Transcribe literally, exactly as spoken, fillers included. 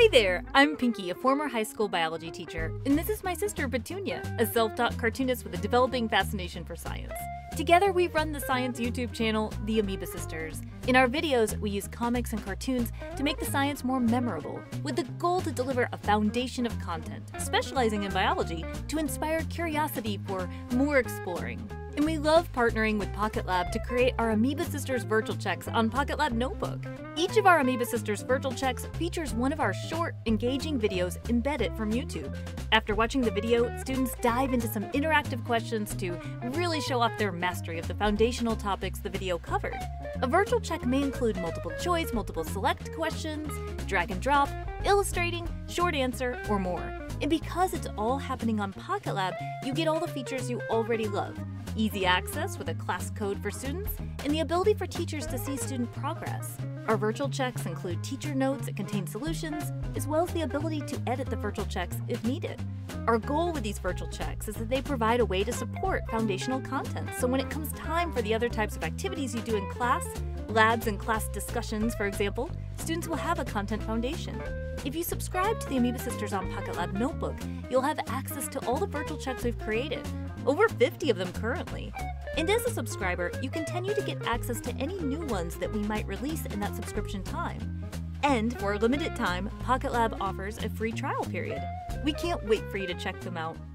Hi there! I'm Pinky, a former high school biology teacher, and this is my sister Petunia, a self-taught cartoonist with a developing fascination for science. Together we run the science YouTube channel, The Amoeba Sisters. In our videos, we use comics and cartoons to make the science more memorable, with the goal to deliver a foundation of content, specializing in biology, to inspire curiosity for more exploring. And we love partnering with PocketLab to create our Amoeba Sisters virtual checks on PocketLab Notebook. Each of our Amoeba Sisters virtual checks features one of our short, engaging videos embedded from YouTube. After watching the video, students dive into some interactive questions to really show off their mastery of the foundational topics the video covered. A virtual check may include multiple choice, multiple select questions, drag and drop, illustrating, short answer, or more. And because it's all happening on PocketLab, you get all the features you already love. Easy access with a class code for students, and the ability for teachers to see student progress. Our virtual checks include teacher notes that contain solutions, as well as the ability to edit the virtual checks if needed. Our goal with these virtual checks is that they provide a way to support foundational content, so when it comes time for the other types of activities you do in class, labs and class discussions, for example, students will have a content foundation. If you subscribe to the Amoeba Sisters on PocketLab Notebook, you'll have access to all the virtual checks we've created, over fifty of them currently. And as a subscriber, you continue to get access to any new ones that we might release in that subscription time. And for a limited time, PocketLab offers a free trial period. We can't wait for you to check them out.